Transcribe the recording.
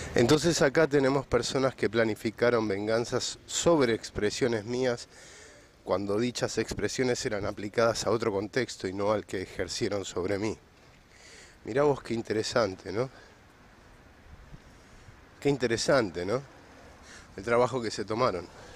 Entonces acá tenemos personas que planificaron venganzas sobre expresiones mías cuando dichas expresiones eran aplicadas a otro contexto y no al que ejercieron sobre mí. Mirá vos qué interesante, ¿no? Qué interesante, ¿no? El trabajo que se tomaron.